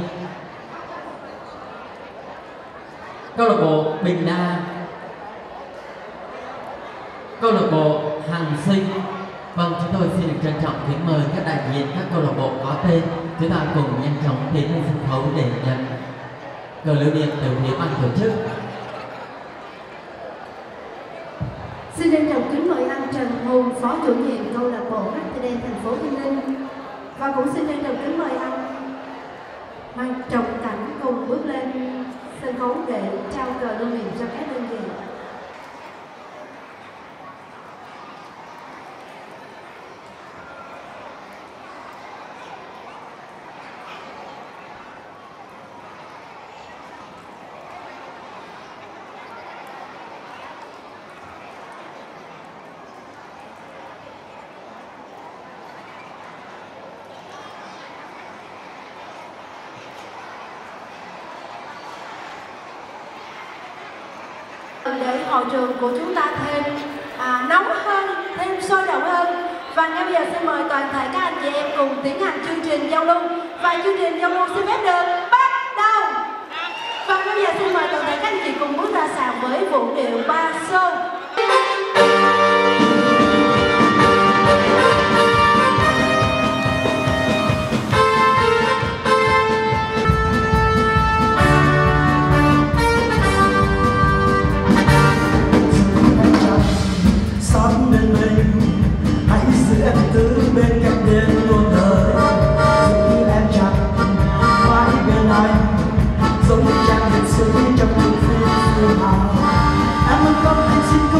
câu lạc bộ Bình Đa, câu lạc bộ Hằng Sinh. Vâng, chúng tôi xin được trân trọng kính mời các đại diện các câu lạc bộ có tên, chúng ta cùng nhanh chóng tiến lên sân khấu để nhận cờ lưu niệm từ phía ban tổ chức. Xin trân trọng kính mời anh Trần Hùng, phó chủ nhiệm câu lạc bộ hát tê đê thành phố Tây Ninh, và cũng xin trân trọng kính mời anh Hoàng Trọng Cảnh cùng bước lên sân khấu để trao cờ lưu niệm cho các đơn vị. Để hội trường của chúng ta thêm à, nóng hơn, thêm sôi động hơn. Và ngay bây giờ xin mời toàn thể các anh chị em cùng tiến hành chương trình giao lưu. Và chương trình giao lưu xin phép được bắt đầu. Và ngay bây giờ xin mời toàn thể các anh chị cùng bước ra sàn với vũ điệu ba xô. Em cứ bên cạnh đến luôn đời, giữ em chặt mãi bên anh, giống như trang liệt sĩ trong những phim phim hào. Em ơn con anh xin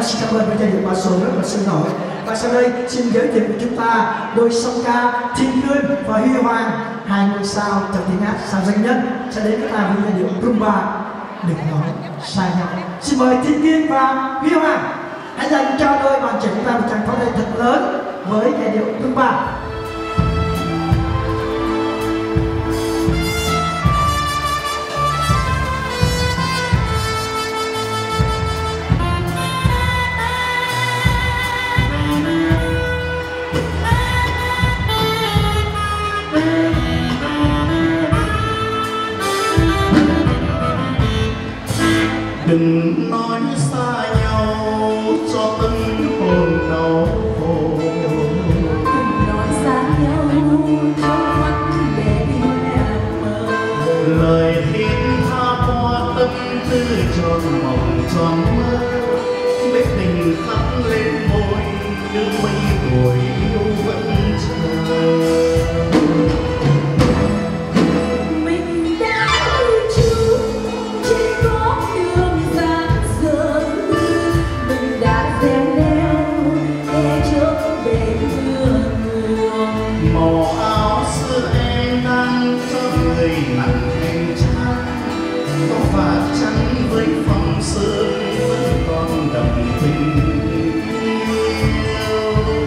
xin cảm ơn với giai điệu ba số rất là sôi nổi. Và sau đây xin giới thiệu với chúng ta đôi song ca Thiên Khuyên và Huy Hoàng, hai ngôi sao trong tiếng hát sao danh nhất sẽ đến với ta với giai điệu rumba Đừng Nói Sai Nhau. Xin mời Thiên Khuyên và Huy Hoàng hãy dành cho đôi bạn trẻ chúng ta một tràng pháo tay thật lớn với giai điệu rumba. Đừng nói xa nhau cho tâm hồn đau khổ. Đừng nói xa nhau trong mắt để em mơ. Lời thiết tha qua tâm tư tròn mộng tròn mơ. Biết tình khắc lên môi như mây hồi yêu vẫn chờ. Màu áo xưa em đang cho người nặng hành trang, tóc vạt trắng với phong sương vẫn còn đậm tình yêu.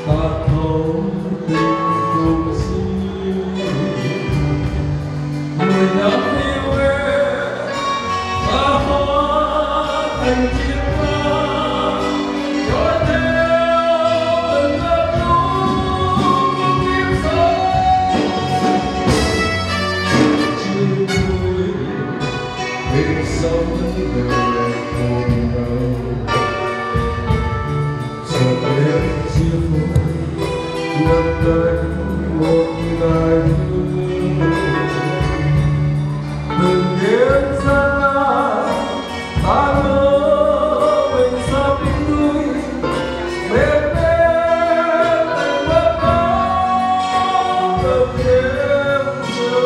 ta thấu tình cùng xin người đắm yêu em ta hóa thành chiếc hoa trôi theo từng giấc mơ của kiếp sống trên đôi bên sông đời cùng nhau chợt đêm chia phôi ngập đánh một ngày từng đêm gian nan ta ngỡ mình sắp đuối bên em anh vẫn đó từng đêm chờ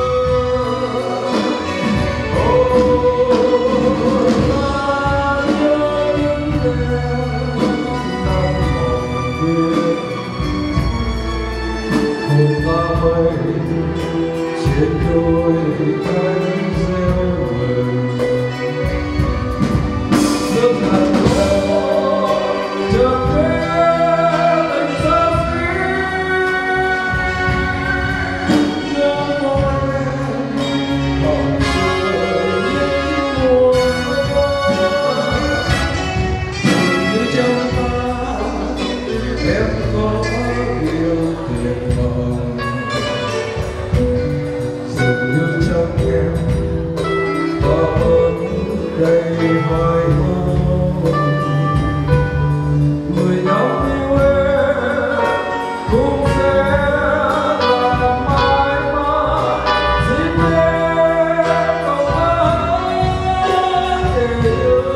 ôi ta nhớ những đêm năm mộng kia hồn ta mây trên đôi cánh gieo vườn nước hạt đỏ chợt vẽ thành sao xuyên nhớ môi em còn rơi những mùa xuân dường như trong ta em có yêu tuyệt vọng dường như trong em có ơn đầy hoài mong người đau yêu em cũng sẽ là mãi mãi xin em không ai để yêu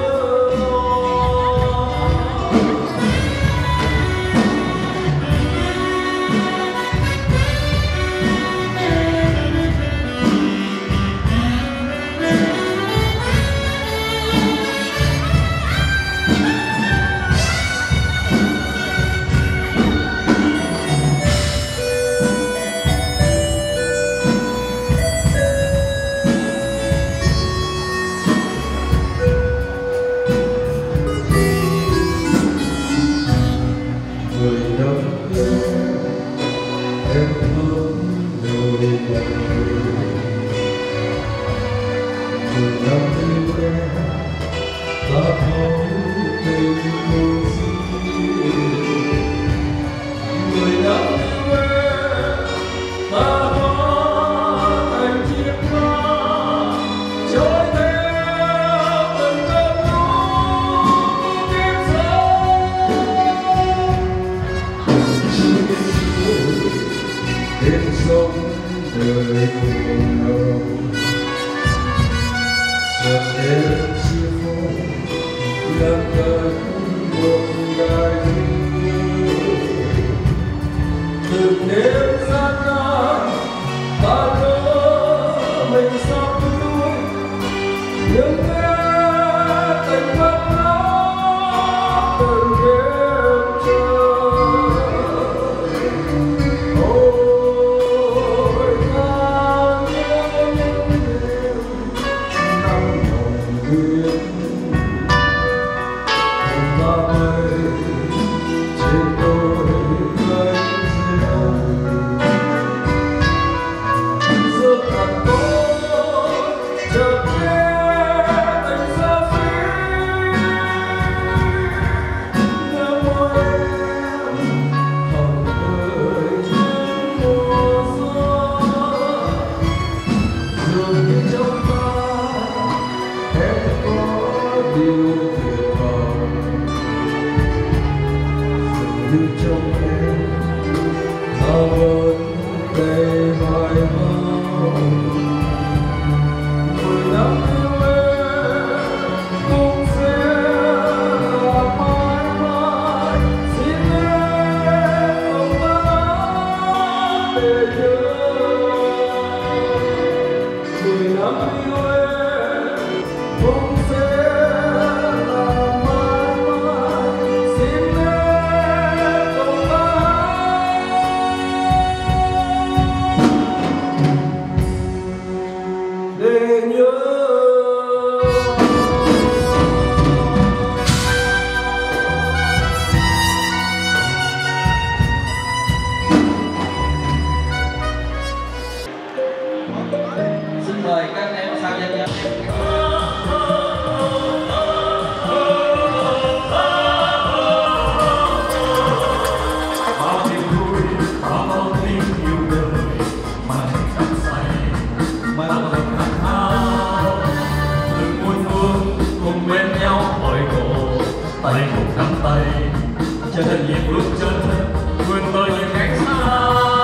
người đau yêu em thương người người đau yêu em ta thấu tình cùng xin người đau yêu em ta hóa thành chiếc hoa trôi theo từng giấc mơ của kiếp sống bên sông đời cùng nhau chợt đêm chia phôi ngập ngừng một ngày từng đêm gian nan ta ngỡ mình sắp đuối nhưng em tình vẫn đó từng đêm chờ ôi ta nhớ những đêm năm mộng huyết hồn ta mây trên đôi cánh gieo giữa hạt tối chợt vẽ thành sao xuyên nhớ môi em hồng ơi những mùa xuân dường như trong ta em có điều tuyệt vọng dường như trong em ta vẫn đầy hoài mong người đắm yêu em cũng sẽ là mãi mãi xin em không ta để nhớ người đắm yêu em cũng sẽ là mãi mãi xin em không ta tay cùng nắm tay cho thân nhịp bước chân vươn tới những cánh xa.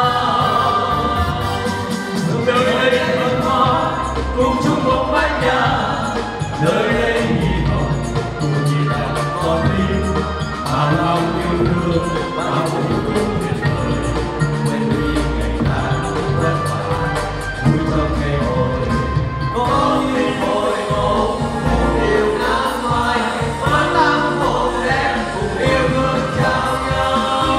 Nơi đây hương hoa cùng chung một mái nhà, nơi đây hy vọng cùng nhìn lại con tim, bao lòng yêu thương bao vùng tuyệt vời. Quên đi ngày tháng vất vả vui trong ngày hội, có như hồi ngộ một điều ngã mai, vẫn đang một em cùng yêu thương chào nhau.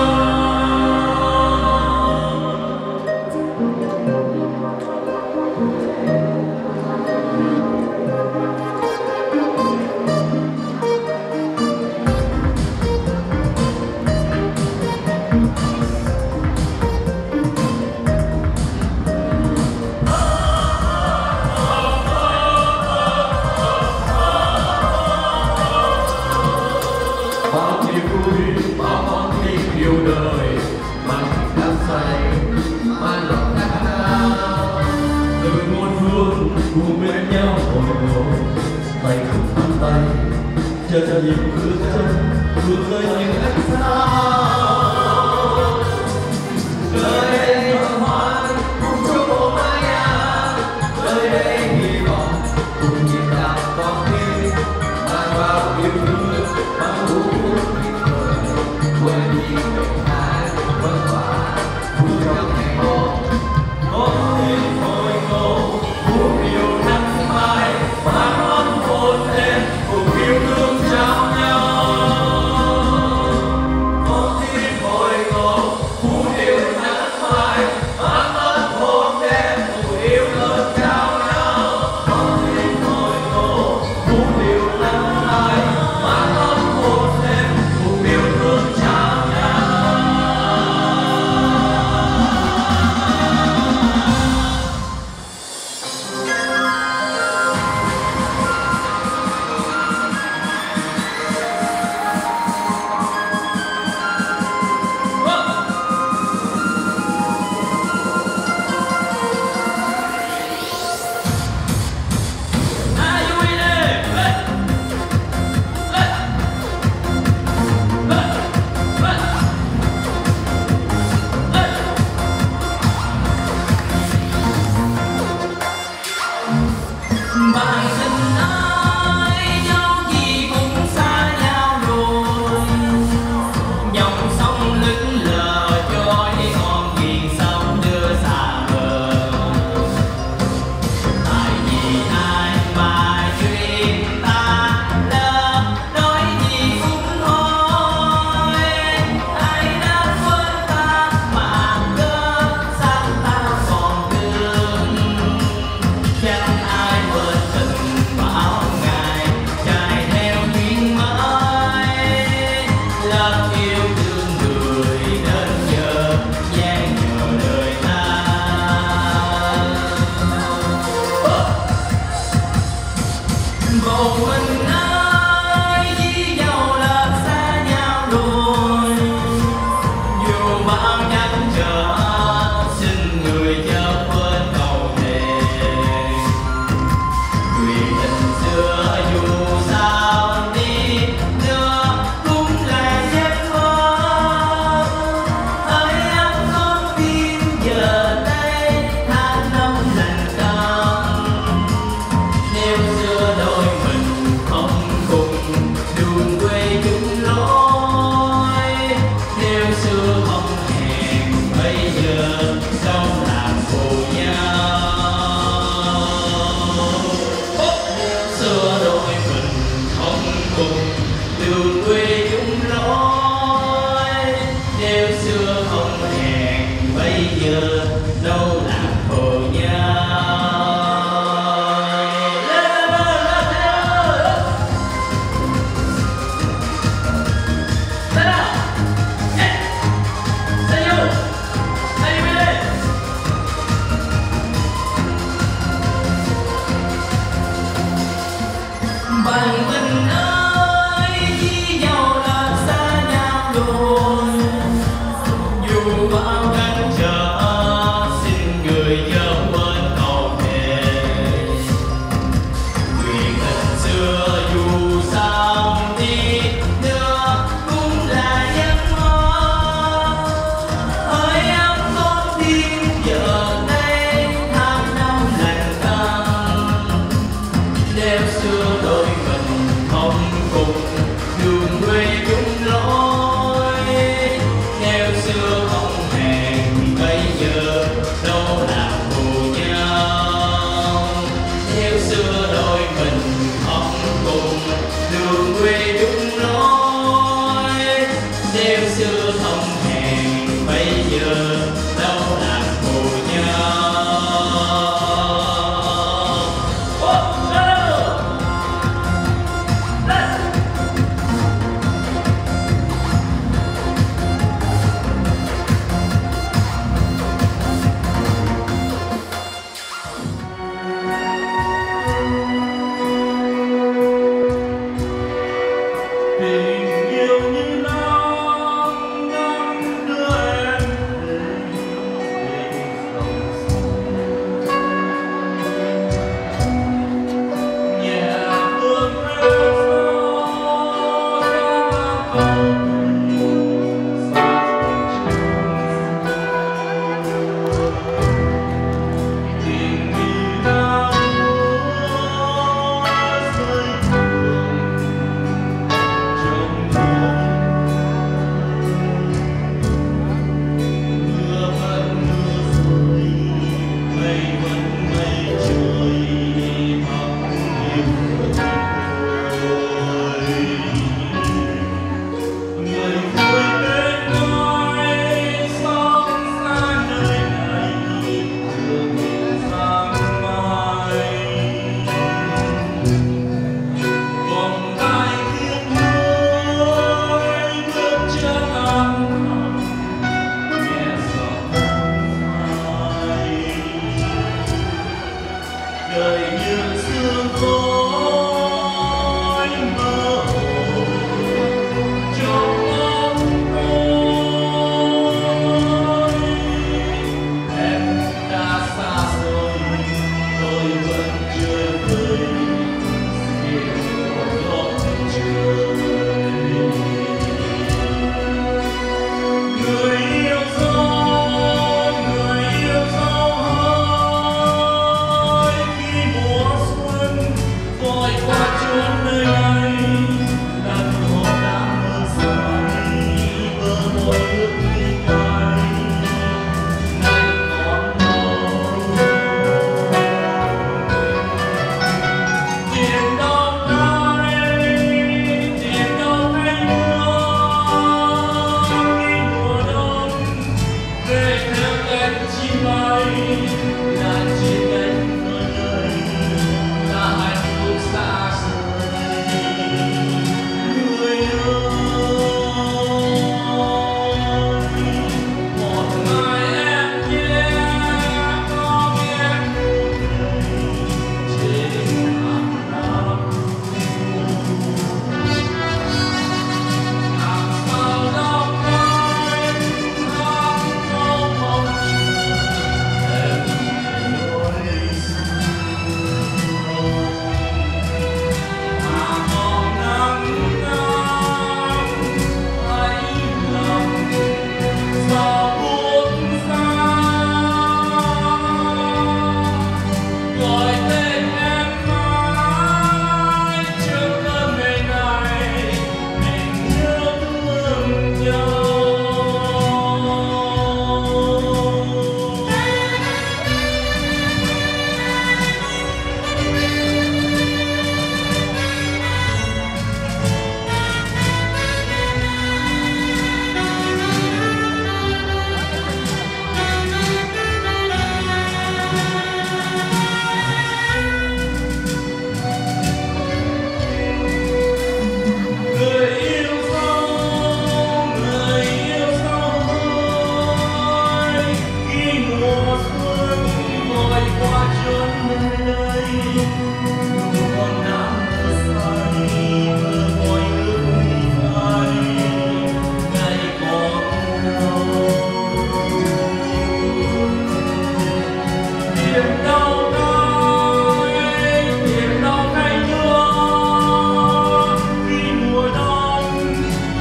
Bao niềm vui, bao con tim yêu đời, mang tình đắm say, mang lòng khát khao. Từ muôn phương cùng bên nhau hồi hộp, tay cùng nắm tay, chờ cho nhịp bước chân vượt tới những ánh sao. Nơi đây hân hoan cùng chung một mái nhà, nơi đây hy vọng cùng nhịp đập con tim, mang bao yêu thương mang vũ tuyệt vời. Quên đi ngày tháng vất vả vui trong ngày hội, có tiếng hồi ngộ một điều nắng mai, mang ấm hồn em cùng yêu thương trao nhau. Có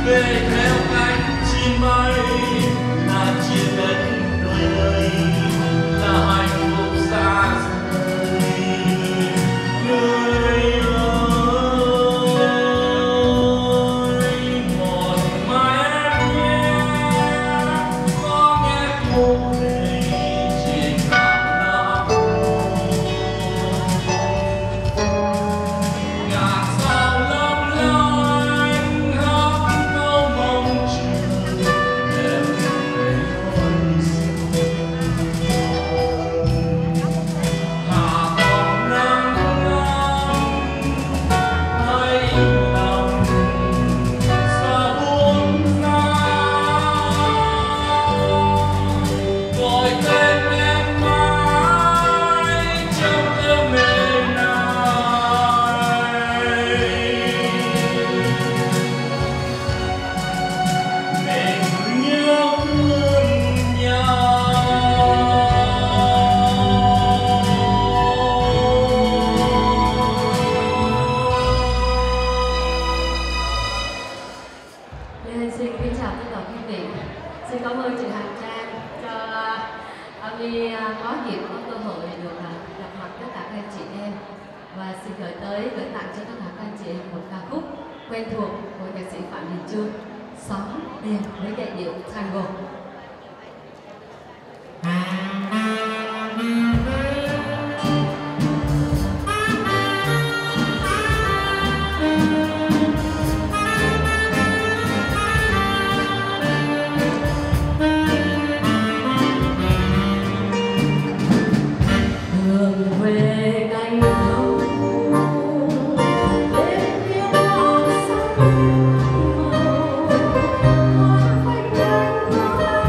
về theo cánh chim bay là chia đất đôi nơi là hạnh phúc xa xôi. Người ơi, một mai em nhé, có nghe cô đây trên cạn lá ngàn sao lấp lánh hát câu mong chờ em thấy ôi hà còn nắng nắng hay lòng xa buông xa gọi tên em mãi trong cơn mê này mình nhớ thương nhau. Lê Thanh Sinh kính chào tất cả quý vị. Xin cảm ơn chị Hằng Trang cho uh, My uh, có dịp có cơ hội được uh, gặp mặt tất cả các anh chị em, và xin gửi tới gửi tặng cho tất cả các anh chị em một ca khúc quen thuộc của nhạc sĩ Phạm Đình Chương, Sóng Đêm với giai điệu tango. Đường về cánh đồng lên phía đông sóng màu, hoa phách cánh hoa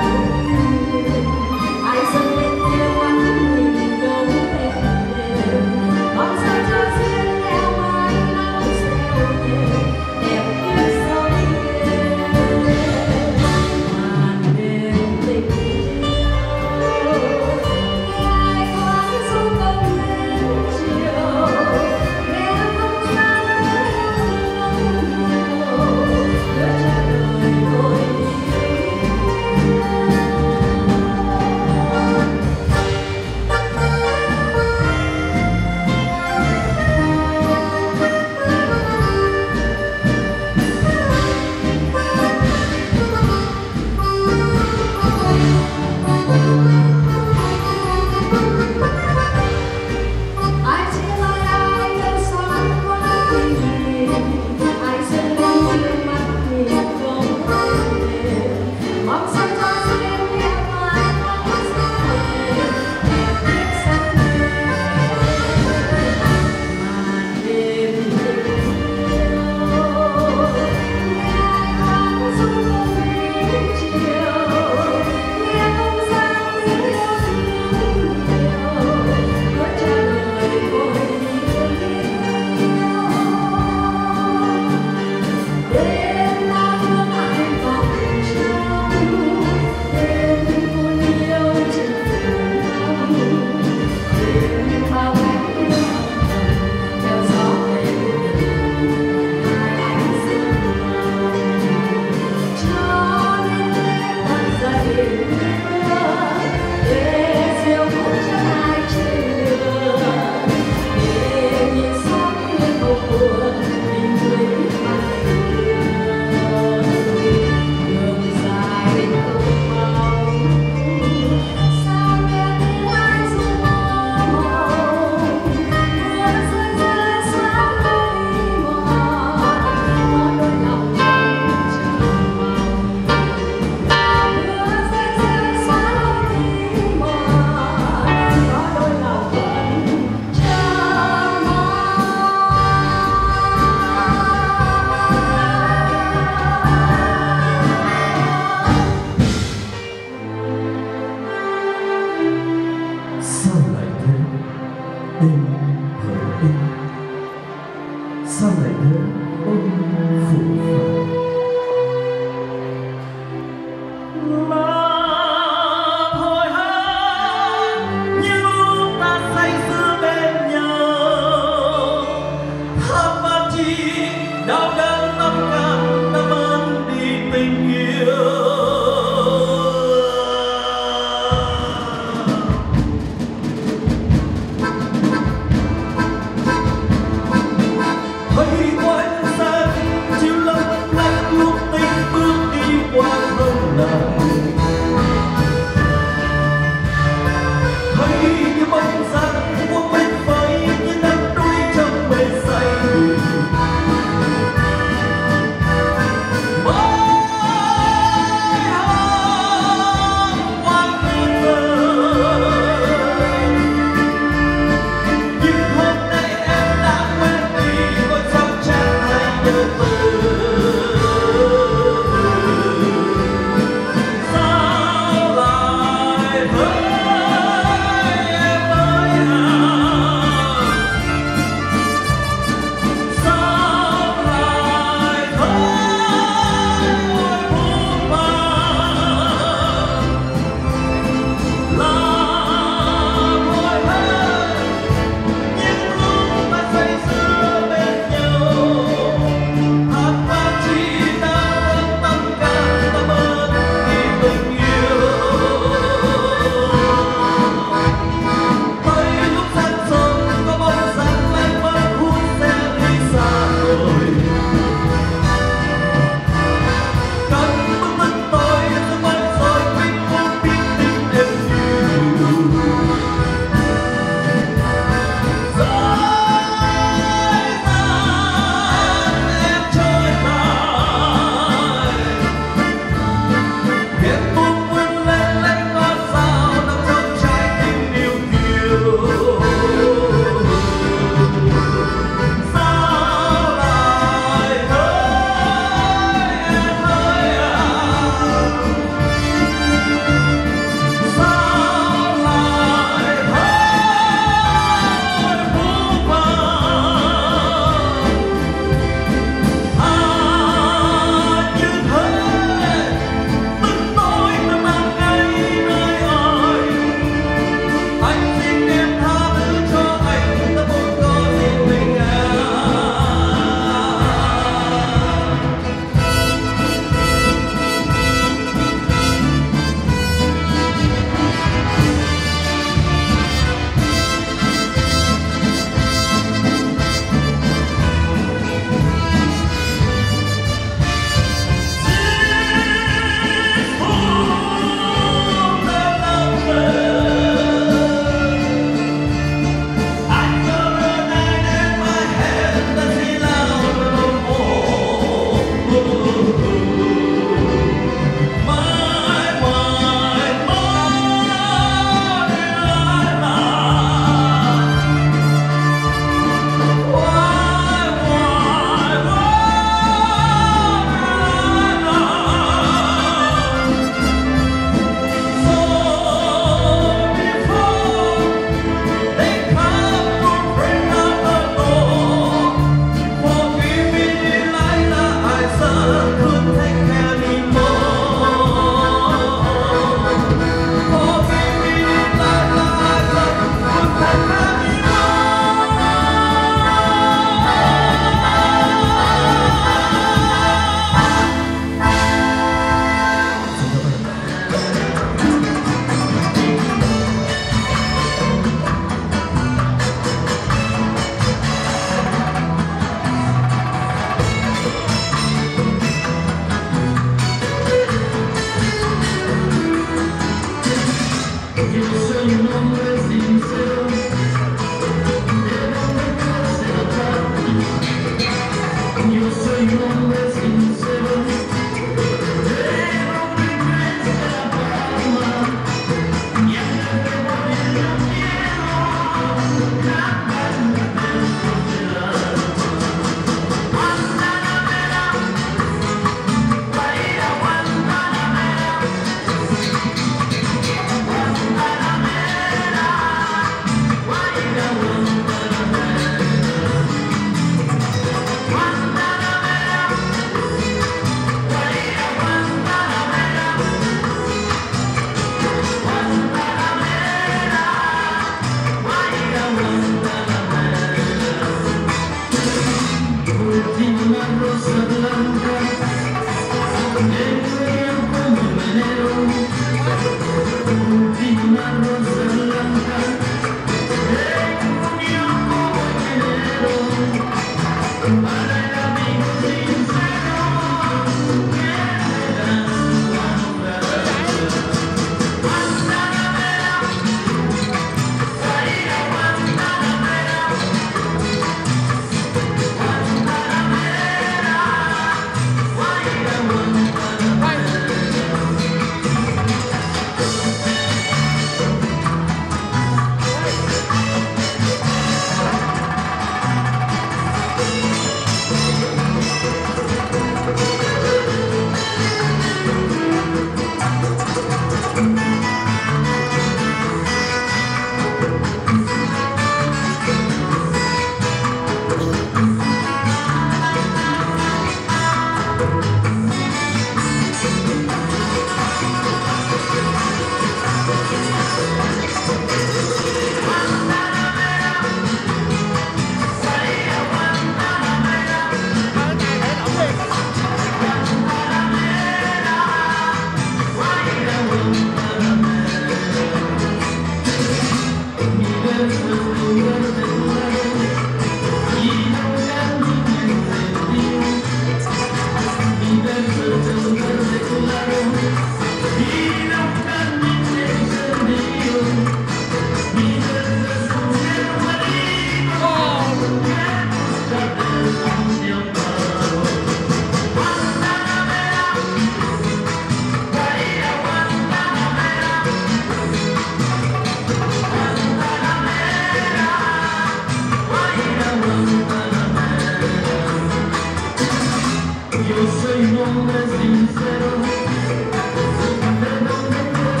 Yo soy un hombre sincero, de donde quiero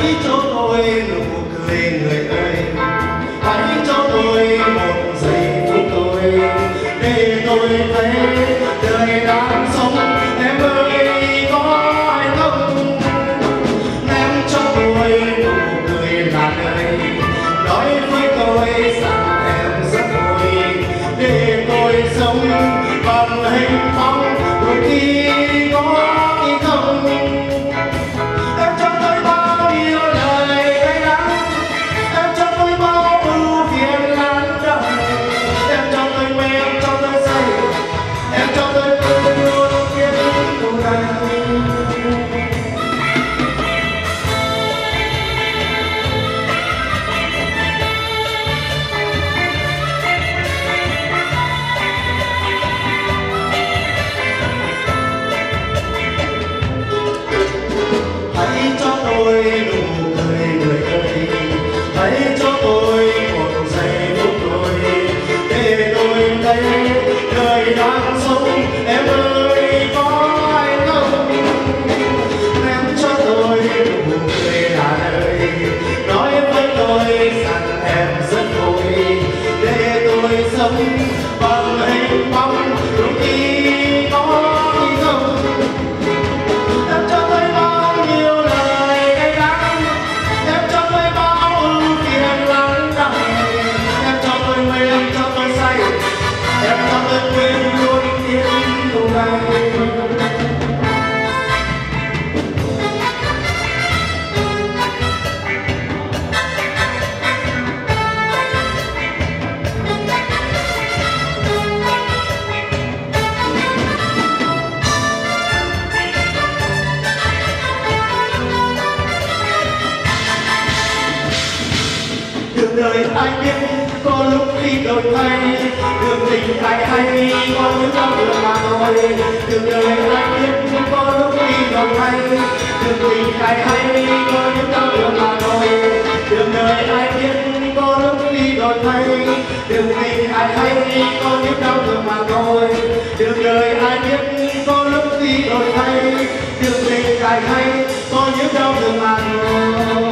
hãy cho tôi nụ cười người ơi, hãy cho tôi một giây phút tôi để tôi thấy đời đang sống. Em ơi có ai không, em cho tôi nụ cười là đời, nói với tôi rằng em rất vui để tôi sống bằng hình bóng đôi khi có khi không. Em cho tôi bao nhiêu lời cay đắng, em cho tôi bao ưu phiền lan đậm, em cho tôi mê, em cho tôi say, em cho tôi luôn luôn biết cùng anh. Hãy cho tôi nụ cười người ơi, hãy cho tôi một giây phút tôi để tôi thấy đời đang sống. Em ơi có ai không, em cho tôi nụ cười là đời, nói với tôi rằng em rất vui để tôi sống bằng hình bóng đôi khi có khi không. Em cho tôi bao nhiêu lời cay đắng, em cho tôi bao ưu phiền lan đậm, em cho tôi mê, em cho tôi say, em cho tôi quên luôn tiếng cùng anh. Đường đời ai biết có lúc khi đổi thay, đường tình ai hay có những đau buồn mà thôi. Đường đời ai biết có lúc khi đổi thay, đường tình ai hay có những đau buồn mà thôi. Đường đời ai biết có lúc khi đổi thay, đường tình ai hay có những đau buồn mà thôi. Đường đời ai biết có lúc khi đổi thay, đường tình ai hay có những đau buồn mà thôi.